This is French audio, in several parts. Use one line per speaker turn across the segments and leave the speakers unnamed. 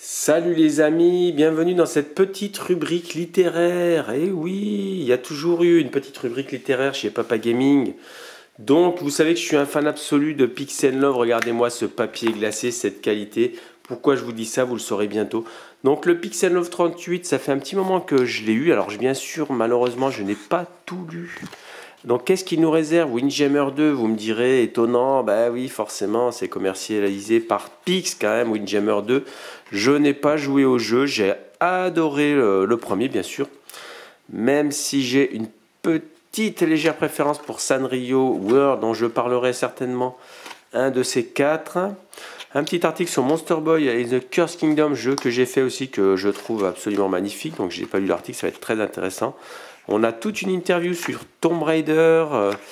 Salut les amis, bienvenue dans cette petite rubrique littéraire. Eh oui, il y a toujours eu une petite rubrique littéraire chez Papa Gaming. Donc vous savez que je suis un fan absolu de Pixel Love. Regardez-moi ce papier glacé, cette qualité. Pourquoi je vous dis ça, vous le saurez bientôt. Donc le Pixel Love 38, ça fait un petit moment que je l'ai eu. Alors bien sûr, malheureusement, je n'ai pas tout lu. Donc qu'est-ce qu'il nous réserve Windjammer 2, vous me direz, étonnant, bah oui forcément c'est commercialisé par Pix quand même, Windjammer 2. Je n'ai pas joué au jeu, j'ai adoré le premier bien sûr, même si j'ai une petite légère préférence pour Sanrio World dont je parlerai certainement un de ces quatre. Un petit article sur Monster Boy et The Curse Kingdom, jeu que j'ai fait aussi, que je trouve absolument magnifique, donc j'ai pas lu l'article, ça va être très intéressant. On a toute une interview sur Tomb Raider,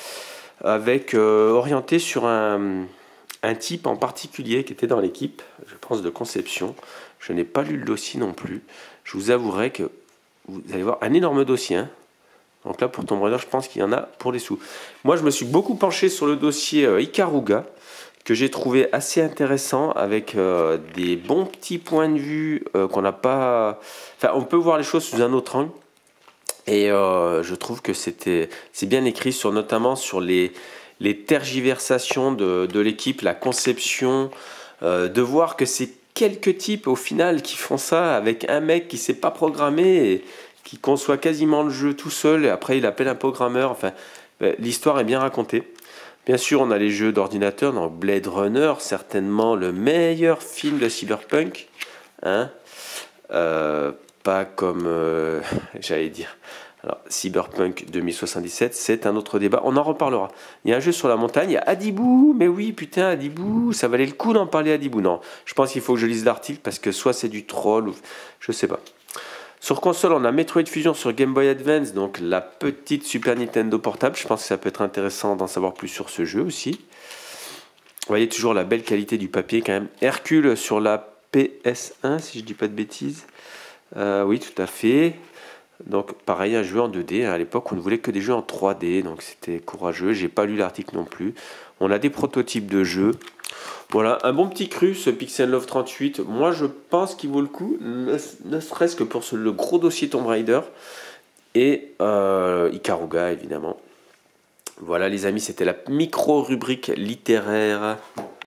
orientée sur un type en particulier qui était dans l'équipe, je pense de conception. Je n'ai pas lu le dossier non plus. Je vous avouerai que vous allez voir un énorme dossier, hein. Donc là pour Tomb Raider, je pense qu'il y en a pour les sous. Moi je me suis beaucoup penché sur le dossier Ikaruga, que j'ai trouvé assez intéressant, avec des bons petits points de vue qu'on n'a pas... Enfin, on peut voir les choses sous un autre angle. Et je trouve que c'est bien écrit, notamment sur les tergiversations de l'équipe, la conception, de voir que c'est quelques types au final qui font ça, avec un mec qui ne sait pas programmer et qui conçoit quasiment le jeu tout seul, et après il appelle un programmeur. Enfin, l'histoire est bien racontée. Bien sûr, on a les jeux d'ordinateur, donc Blade Runner, certainement le meilleur film de cyberpunk, hein. Pas comme, j'allais dire, alors Cyberpunk 2077, c'est un autre débat, on en reparlera. Il y a un jeu sur la montagne, il y a Adibou, mais oui, putain, Adibou, ça valait le coup d'en parler Adibou. Non, je pense qu'il faut que je lise l'article, parce que soit c'est du troll, ou je sais pas. Sur console, on a Metroid Fusion sur Game Boy Advance, donc la petite Super Nintendo portable. Je pense que ça peut être intéressant d'en savoir plus sur ce jeu aussi. Vous voyez toujours la belle qualité du papier quand même. Hercule sur la PS1, si je dis pas de bêtises. Oui, tout à fait. Donc pareil, un jeu en 2D. À l'époque, on ne voulait que des jeux en 3D, donc c'était courageux. J'ai pas lu l'article non plus. On a des prototypes de jeux. Voilà, un bon petit cru, ce Pixel Love 38. Moi, je pense qu'il vaut le coup, ne serait-ce que pour le gros dossier Tomb Raider et Ikaruga, évidemment. Voilà, les amis, c'était la micro-rubrique littéraire.